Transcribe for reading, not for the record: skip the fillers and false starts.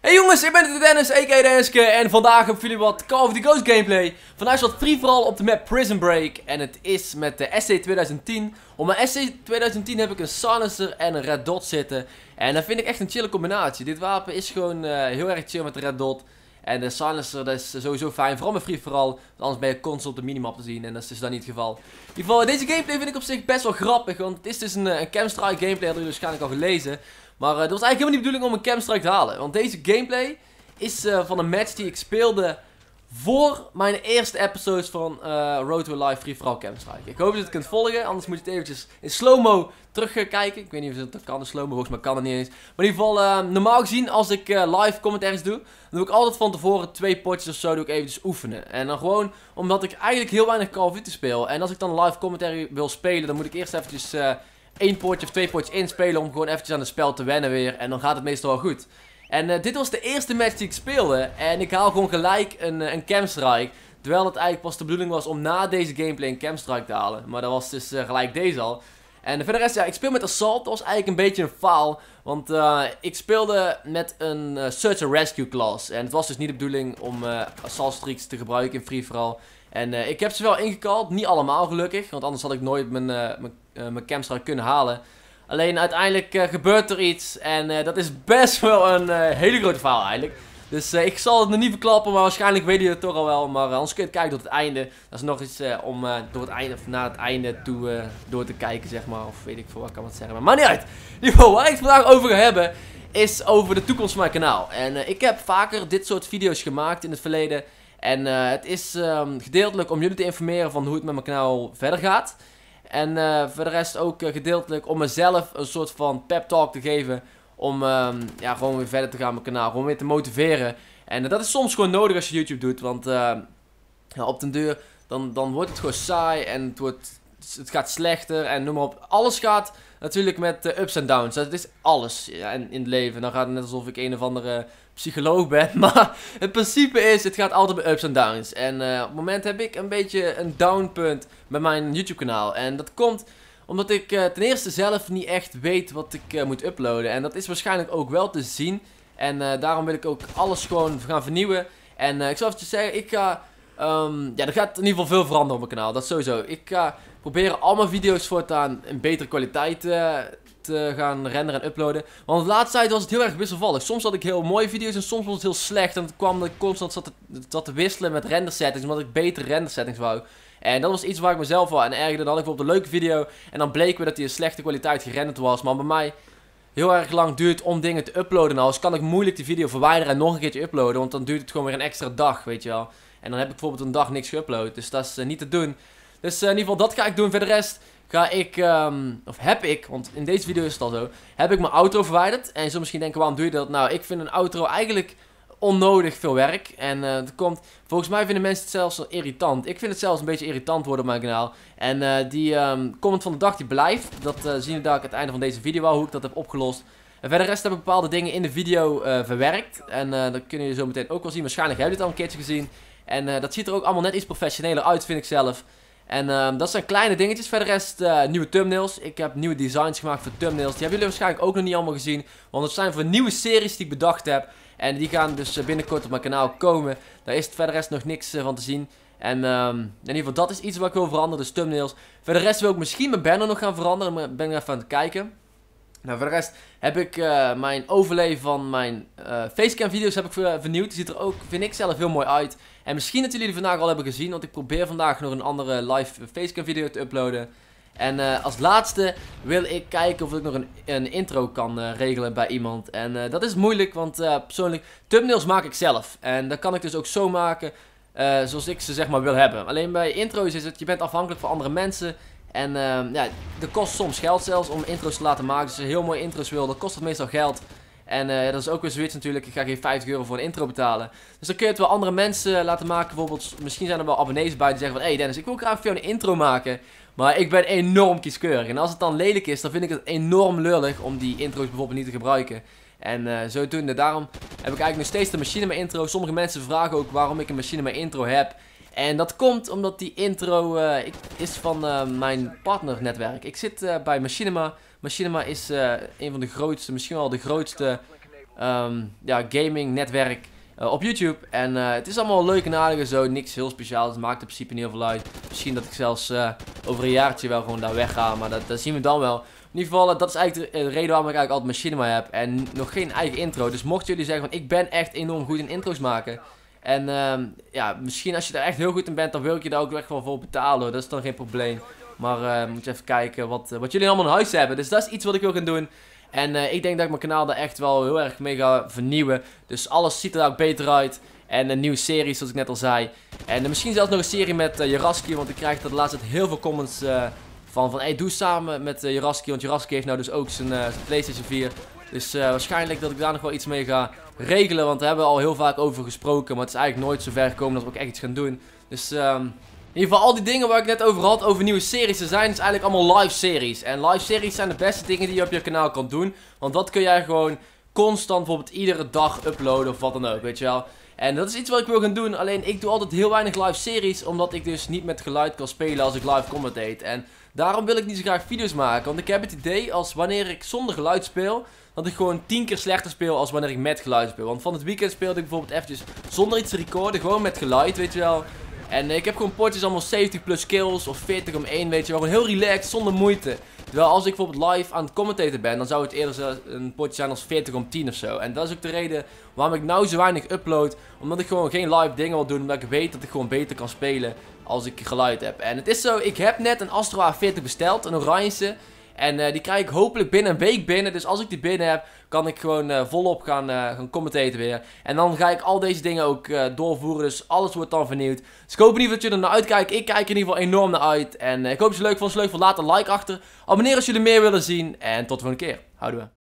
Hey jongens, ik ben Dennis, a.k.a. Denniske, en vandaag hebben jullie wat Call of Duty Ghost gameplay. Vandaag is wat free-for-all op de map Prison Break en het is met de SC2010. Op mijn SC2010 heb ik een silencer en een red dot zitten en dat vind ik echt een chille combinatie. Dit wapen is gewoon heel erg chill met de red dot en de silencer, dat is sowieso fijn, vooral met free-for-all, want anders ben je constant op de minimap te zien en dat is dus dan niet het geval. In ieder geval, deze gameplay vind ik op zich best wel grappig, want het is dus een camstrike gameplay, dat hebben jullie waarschijnlijk al gelezen. Maar dat was eigenlijk helemaal niet de bedoeling om een camstrike te halen. Want deze gameplay is van een match die ik speelde voor mijn eerste episodes van Road to a Live Free For All camstrike. Ik hoop dat je het kunt volgen, anders moet je het eventjes in slow-mo terugkijken. Ik weet niet of dat kan in slow-mo, volgens mij kan het niet eens. Maar in ieder geval, normaal gezien als ik live commentaries doe, dan doe ik altijd van tevoren 2 potjes of zo doe ik eventjes oefenen. En dan gewoon omdat ik eigenlijk heel weinig Call of Duty speel. En als ik dan live commentary wil spelen, dan moet ik eerst eventjes 1 potje of 2 potjes inspelen om gewoon eventjes aan het spel te wennen weer. En dan gaat het meestal wel goed. En dit was de eerste match die ik speelde. En ik haal gewoon gelijk een camstrike. Terwijl het eigenlijk pas de bedoeling was om na deze gameplay een camstrike te halen. Maar dat was dus gelijk deze al. En voor de rest, ja, ik speel met Assault. Dat was eigenlijk een beetje een faal. Want ik speelde met een Search and Rescue class. En het was dus niet de bedoeling om Assault streaks te gebruiken in free-for-all. En ik heb ze wel ingekald, niet allemaal gelukkig, want anders had ik nooit mijn camstrike kunnen halen. Alleen uiteindelijk gebeurt er iets en dat is best wel een hele grote faal eigenlijk. Dus ik zal het nog niet verklappen, maar waarschijnlijk weet je het toch al wel. Maar anders kun je het kijken tot het einde. Dat is nog iets om door het einde, of naar het einde toe door te kijken, zeg maar. Of weet ik veel wat ik kan wat zeggen, maar niet uit. In ieder geval, waar ik het vandaag over ga hebben, is over de toekomst van mijn kanaal. En ik heb vaker dit soort video's gemaakt in het verleden. En het is gedeeltelijk om jullie te informeren van hoe het met mijn kanaal verder gaat. En voor de rest ook gedeeltelijk om mezelf een soort van pep talk te geven. Om ja, gewoon weer verder te gaan met mijn kanaal. Gewoon weer te motiveren. En dat is soms gewoon nodig als je YouTube doet. Want ja, op den duur dan wordt het gewoon saai. En het gaat slechter. En noem maar op. Alles gaat natuurlijk met ups en downs. Dat is alles ja, in het leven. Dan gaat het net alsof ik een of andere psycholoog ben. Maar het principe is, het gaat altijd bij ups en downs. En op het moment heb ik een beetje een downpunt met mijn YouTube kanaal. En dat komt omdat ik ten eerste zelf niet echt weet wat ik moet uploaden. En dat is waarschijnlijk ook wel te zien. En daarom wil ik ook alles gewoon gaan vernieuwen. En ik zal even zeggen, ik ga ja, er gaat in ieder geval veel veranderen op mijn kanaal. Dat sowieso. Ik ga proberen al mijn video's voortaan in betere kwaliteit te gaan renderen en uploaden. Want de laatste tijd was het heel erg wisselvallig. Soms had ik heel mooie video's en soms was het heel slecht. En het kwam dat ik constant zat te wisselen met render settings. Omdat ik betere render settings wou. En dat was iets waar ik mezelf wel aan ergerde. Dan had ik bijvoorbeeld een leuke video. En dan bleek weer dat die in slechte kwaliteit gerenderd was. Maar bij mij heel erg lang duurt om dingen te uploaden. Nou, dus kan ik moeilijk die video verwijderen en nog een keertje uploaden. Want dan duurt het gewoon weer een extra dag, weet je wel. En dan heb ik bijvoorbeeld een dag niks geüpload. Dus dat is niet te doen. Dus in ieder geval dat ga ik doen. Voor de rest ga ik, of heb ik, want in deze video is het al zo, heb ik mijn outro verwijderd. En je zult misschien denken, waarom doe je dat? Nou, ik vind een outro eigenlijk onnodig veel werk. En dat komt, volgens mij vinden mensen het zelfs irritant. Ik vind het zelfs een beetje irritant worden op mijn kanaal. En die comment van de dag die blijft. Dat zien we daar aan het einde van deze video al, hoe ik dat heb opgelost. En verder rest heb ik bepaalde dingen in de video verwerkt. En dat kunnen jullie zo meteen ook wel zien. Waarschijnlijk hebben jullie het al een keertje gezien. En dat ziet er ook allemaal net iets professioneler uit, vind ik zelf. En dat zijn kleine dingetjes. Verder rest nieuwe thumbnails. Ik heb nieuwe designs gemaakt voor thumbnails. Die hebben jullie waarschijnlijk ook nog niet allemaal gezien. Want het zijn voor nieuwe series die ik bedacht heb. En die gaan dus binnenkort op mijn kanaal komen. Daar is verder rest nog niks van te zien. En in ieder geval dat is iets wat ik wil veranderen. Dus thumbnails. Verder rest wil ik misschien mijn banner nog gaan veranderen. Maar ben ik even aan het kijken. Nou, voor de rest heb ik mijn overlay van mijn facecam video's heb ik vernieuwd. Die ziet er ook, vind ik zelf, heel mooi uit. En misschien dat jullie die vandaag al hebben gezien. Want ik probeer vandaag nog een andere live facecam video te uploaden. En als laatste wil ik kijken of ik nog een intro kan regelen bij iemand. En dat is moeilijk, want persoonlijk thumbnails maak ik zelf. En dat kan ik dus ook zo maken zoals ik ze zeg maar wil hebben. Alleen bij intro's is het, je bent afhankelijk van andere mensen. En ja, dat kost soms geld zelfs om intro's te laten maken. Dus als je heel mooie intro's wil, dan kost het meestal geld. En dat is ook weer zoiets natuurlijk. Ik ga geen 50 euro voor een intro betalen. Dus dan kun je het wel andere mensen laten maken. Bijvoorbeeld, misschien zijn er wel abonnees bij die zeggen van, hey Dennis, ik wil graag voor jou een intro maken. Maar ik ben enorm kieskeurig. En als het dan lelijk is, dan vind ik het enorm lullig om die intro's bijvoorbeeld niet te gebruiken. En zodoende, daarom heb ik eigenlijk nog steeds de Machinima intro. Sommige mensen vragen ook waarom ik een Machinima intro heb. En dat komt omdat die intro is van mijn partnernetwerk. Ik zit bij Machinima. Machinima is een van de grootste, misschien wel de grootste ja, gaming netwerk op YouTube. En het is allemaal leuk en aardig en zo, niks heel speciaals. Het maakt in principe niet heel veel uit. Misschien dat ik zelfs over een jaartje wel gewoon daar wegga, maar dat zien we dan wel. In ieder geval, dat is eigenlijk de reden waarom ik eigenlijk altijd Machinima heb en nog geen eigen intro. Dus mochten jullie zeggen van ik ben echt enorm goed in intro's maken. En ja, misschien als je daar echt heel goed in bent, dan wil ik je daar ook echt wel voor betalen hoor. Dat is dan geen probleem. Maar moet je even kijken wat jullie allemaal in huis hebben. Dus dat is iets wat ik wil gaan doen. En ik denk dat ik mijn kanaal daar echt wel heel erg mee ga vernieuwen. Dus alles ziet er ook beter uit. En een nieuwe serie, zoals ik net al zei. En misschien zelfs nog een serie met Jaraski. Want ik krijg er de laatste tijd heel veel comments van hey, doe samen met Jaraski. Want Jaraski heeft nou dus ook zijn PlayStation 4. Dus waarschijnlijk dat ik daar nog wel iets mee ga regelen. Want daar hebben we al heel vaak over gesproken. Maar het is eigenlijk nooit zo ver gekomen dat we ook echt iets gaan doen. Dus in ieder geval al die dingen waar ik net over had, over nieuwe series, er zijn dus eigenlijk allemaal live series. En live series zijn de beste dingen die je op je kanaal kan doen. Want dat kun jij gewoon constant bijvoorbeeld iedere dag uploaden of wat dan ook, weet je wel. En dat is iets wat ik wil gaan doen, alleen ik doe altijd heel weinig live series, omdat ik dus niet met geluid kan spelen als ik live commentate. En daarom wil ik niet zo graag video's maken, want ik heb het idee als wanneer ik zonder geluid speel, dat ik gewoon 10 keer slechter speel als wanneer ik met geluid speel. Want van het weekend speelde ik bijvoorbeeld eventjes zonder iets te recorden, gewoon met geluid, weet je wel. En ik heb gewoon potjes allemaal 70 plus kills of 40 om 1, weet je wel. Gewoon heel relaxed, zonder moeite. Terwijl als ik bijvoorbeeld live aan het commentaten ben, dan zou het eerder een potje zijn als 40 om 10 of zo. En dat is ook de reden waarom ik nou zo weinig upload. Omdat ik gewoon geen live dingen wil doen, omdat ik weet dat ik gewoon beter kan spelen als ik geluid heb. En het is zo, ik heb net een Astro A40 besteld, een oranje. En die krijg ik hopelijk binnen een week binnen. Dus als ik die binnen heb, kan ik gewoon volop gaan commentaten weer. En dan ga ik al deze dingen ook doorvoeren. Dus alles wordt dan vernieuwd. Dus ik hoop in ieder geval dat jullie er naar uitkijken. Ik kijk er in ieder geval enorm naar uit. En ik hoop dat je het leuk vond. Als je het leuk vond, laat een like achter. Abonneer als jullie meer willen zien. En tot de volgende keer. Houden we.